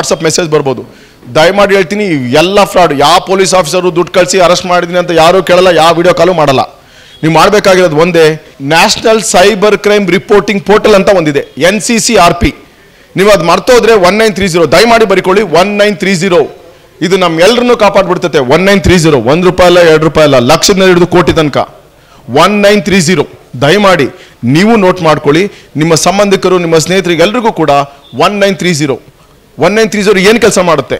WhatsApp message ಬರ್ಬೋದು. ದಯಮಾಡಿ ಹೇಳ್ತೀನಿ, ಎಲ್ಲ ಫ್ರಾಡ್. ಯಾವ ಪೊಲೀಸ್ ಆಫೀಸರು ದುಡ್ಡು ಕಳಿಸಿ ಅರೆಸ್ಟ್ ಮಾಡಿದ್ದೀನಿ ಅಂತ ಯಾರೂ ಕೇಳಲ್ಲ, ಯಾವ ವಿಡಿಯೋ ಕಾಲು ಮಾಡಲ್ಲ. ನೀವು ಮಾಡಬೇಕಾಗಿರೋದು ಒಂದೇ, national cyber crime reporting portal ಅಂತ ಒಂದಿದೆ, NCCRP. ನೀವು ಅದು ಮರ್ತೋದ್ರೆ 1930 ದಯಮಾಡಿ ಬರಿಕೊಳ್ಳಿ, 1930. ಇದು ನಮ್ಮೆಲ್ಲರನ್ನೂ ಕಾಪಾಡ್ಬಿಡ್ತೈತೆ. 1930, ₹1 ಅಲ್ಲ, ₹2 ಅಲ್ಲ, ಲಕ್ಷದಿಂದ ಹಿಡಿದು ಕೋಟಿ ತನಕ 1930. ದಯಮಾಡಿ ನೀವು ನೋಟ್ ಮಾಡ್ಕೊಳ್ಳಿ, ನಿಮ್ಮ ಸಂಬಂಧಿಕರು, ನಿಮ್ಮ ಸ್ನೇಹಿತರಿಗೆ ಎಲ್ರಿಗೂ ಕೂಡ 1930. 1930 ಏನು ಕೆಲಸ ಮಾಡುತ್ತೆ?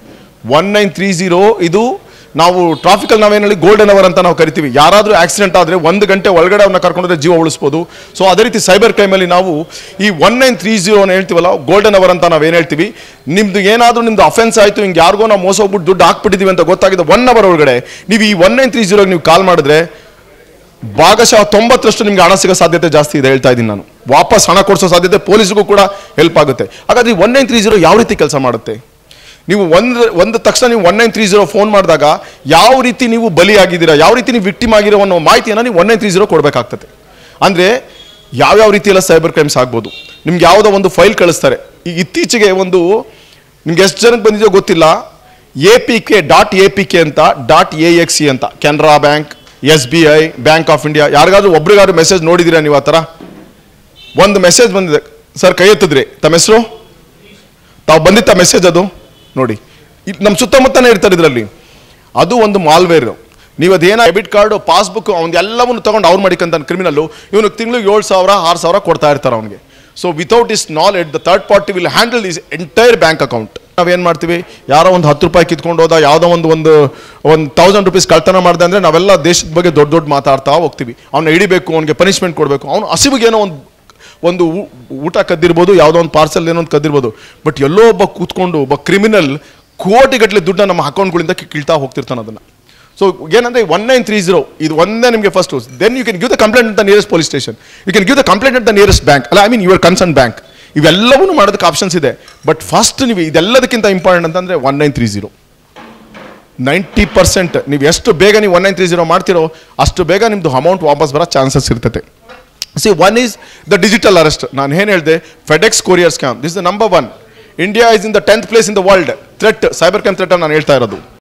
1930 ಇದು ನಾವು ಟ್ರಾಫಿಕಲ್ಲಿ ನಾವೇನು ಹೇಳಿ ಗೋಲ್ಡನ್ ಅವರ್ ಅಂತ ನಾವು ಕರಿತೀವಿ. ಯಾರಾದರೂ ಆಕ್ಸಿಡೆಂಟ್ ಆದರೆ 1 ಗಂಟೆ ಒಳಗಡೆ ಅವನ್ನ ಕರ್ಕೊಂಡ್ರೆ ಜೀವ ಉಳಿಸ್ಬೋದು. ಸೊ ಅದೇ ರೀತಿ ಸೈಬರ್ ಕ್ರೈಮಲ್ಲಿ ನಾವು ಈ 1930 ಹೇಳ್ತೀವಲ್ಲ, ಗೋಲ್ಡನ್ ಅವರ್ ಅಂತ ನಾವೇನು ಹೇಳ್ತೀವಿ. ನಿಮ್ದು ಏನಾದರೂ ನಿಮ್ದು ಅಫೆನ್ಸ್ ಆಯಿತು, ಹಿಂಗೆ ಯಾರಿಗೋ ನಾವು ಮೋಸ ಹೋಗ್ಬಿಟ್ಟು ದುಡ್ಡು ಹಾಕ್ಬಿಟ್ಟಿದ್ದೀವಿ ಅಂತ ಗೊತ್ತಾಗಿದೆ 1 ಅವರ್ ಒಳಗಡೆ ನೀವು ಈ 1930 ನೀವು ಕಾಲ್ ಮಾಡಿದ್ರೆ ಭಾಗಶಃ 90% ನಿಮ್ಗೆ ಹಣ ಸಿಗೋ ಸಾಧ್ಯತೆ ಜಾಸ್ತಿ ಇದೆ. ಹೇಳ್ತಾ ಇದ್ದೀನಿ ನಾನು, ವಾಪಸ್ ಹಣ ಕೊಡಿಸೋ ಸಾಧ್ಯತೆ, ಪೊಲೀಸ್ಗೂ ಕೂಡ ಹೆಲ್ಪ್ ಆಗುತ್ತೆ. ಹಾಗಾದ್ರೆ 1930 ಯಾವ ರೀತಿ ಕೆಲಸ ಮಾಡುತ್ತೆ? ನೀವು ಒಂದು ತಕ್ಷಣ ನೀವು 1930 ಫೋನ್ ಮಾಡಿದಾಗ ಯಾವ ರೀತಿ ನೀವು ಬಲಿಯಾಗಿದ್ದೀರಾ, ಯಾವ ರೀತಿ ನೀವು ವಿಕ್ಟಿಮ್ ಆಗಿರೋ ಅನ್ನೋ ಮಾಹಿತಿಯನ್ನು ನೀವು 1930 ಕೊಡಬೇಕಾಗ್ತದೆ. ಅಂದರೆ ಯಾವ್ಯಾವ ರೀತಿಯೆಲ್ಲ ಸೈಬರ್ ಕ್ರೈಮ್ಸ್ ಆಗ್ಬೋದು. ನಿಮ್ಗೆ ಯಾವುದೋ ಒಂದು ಫೈಲ್ ಕಳಿಸ್ತಾರೆ. ಈಗ ಇತ್ತೀಚೆಗೆ ಒಂದು ನಿಮ್ಗೆ ಎಷ್ಟು ಜನಕ್ಕೆ ಬಂದಿದೆಯೋ ಗೊತ್ತಿಲ್ಲ, APK.APK ಅಂತ .AXE ಅಂತ, Canara bank, SBI, bank of India, ಯಾರಿಗಾದ್ರೂ ಒಬ್ರಿಗಾದ್ರೂ ಮೆಸೇಜ್ ನೋಡಿದ್ದೀರಾ ನೀವು? ಆ ಥರ ಒಂದು ಮೆಸೇಜ್ ಬಂದಿದೆ ಸರ್, ಕೈ ಎತ್ತಿದ್ರಿ. ತಮ್ಮ ಹೆಸರು? ತಾವು ಬಂದಿತ್ತ ಮೆಸೇಜ್? ಅದು ನೋಡಿ, ನಮ್ಮ ಸುತ್ತಮುತ್ತನೇ ಇರ್ತಾರೆ ಇದರಲ್ಲಿ. ಅದು ಒಂದು ಮಾಲ್ವೇರ್. ನೀವು ಅದೇನೋ ಡೆಬಿಟ್ ಕಾರ್ಡು, ಪಾಸ್ಬುಕ್, ಅವ್ನು ಎಲ್ಲವನ್ನು ತೊಗೊಂಡು ಅವ್ರು ಮಾಡಿಕಂತ ಕ್ರಿಮಿನಲ್ಲು ಇವನಿಗೆ ತಿಂಗಳಿಗೆ 7,000 6,000 ಕೊಡ್ತಾ ಇರ್ತಾರೆ ಅವನಿಗೆ. So without his knowledge the third party will handle this entire bank account. ನಾವೇನು ಮಾಡ್ತೀವಿ, ಯಾರೋ ಒಂದು ₹10 ಕಿತ್ಕೊಂಡು ಹೋದ, ಯಾವುದೋ ಒಂದು ₹1,000 ಕಳ್ತನ ಮಾಡಿದೆ ಅಂದರೆ ನಾವೆಲ್ಲ ದೇಶದ ಬಗ್ಗೆ ದೊಡ್ಡ ಮಾತಾಡ್ತಾ ಹೋಗ್ತೀವಿ. ಅವನ್ನ ಹಿಡಿಬೇಕು, ಅವನಿಗೆ ಪನಿಷ್ಮೆಂಟ್ ಕೊಡಬೇಕು. ಅವನು ಹಸಿವಿಗೇನೋ ಒಂದು ಊಟ ಕದ್ದಿರ್ಬೋದು, ಯಾವುದೋ ಒಂದು ಪಾರ್ಸಲ್ ಏನೋ ಒಂದು ಕದ್ದಿರ್ಬೋದು. ಬಟ್ ಎಲ್ಲೋ ಒಬ್ಬ ಕೂತ್ಕೊಂಡು ಒಬ್ಬ ಕ್ರಿಮಿನಲ್ ಕೋಟಿಗಟ್ಟಲೆ ದುಡ್ಡನ್ನ ನಮ್ಮ ಅಕೌಂಟ್ಗಳಿಂದ ಕೀಳ್ತಾ ಹೋಗ್ತಿರ್ತಾನೆ ಅದನ್ನು. ಸೊ ಏನಂದರೆ 1930 ಇದು ಒಂದೇ ನಿಮಗೆ first. Then you can give the complaint at the nearest police station, you can give the complaint at the nearest bank, ಅಲ್ಲ, I mean your concern bank. ಇವೆಲ್ಲವೂ ಮಾಡೋದಕ್ಕೆ ಆಪ್ಷನ್ಸ್ ಇದೆ. ಬಟ್ ಫಸ್ಟ್ ನೀವು ಇದೆಲ್ಲದಕ್ಕಿಂತ ಇಂಪಾರ್ಟೆಂಟ್ ಅಂತಂದರೆ 1930. 90% ನೀವು ಎಷ್ಟು ಬೇಗ ನೀವು 1930 ಮಾಡ್ತಿರೋ ಅಷ್ಟು ಬೇಗ ನಿಮ್ಮದು ಅಮೌಂಟ್ ವಾಪಸ್ ಬರೋ ಚಾನ್ಸಸ್ ಇರ್ತದೆ. See, one is the digital arrest. ನಾನು ಏನು ಹೇಳಿದೆ, FedEx courier scam. This is the number 1. India is in the 10th place in the world. Threat, cyber crime threat ನಾನು ಹೇಳ್ತಾ ಇರೋದು.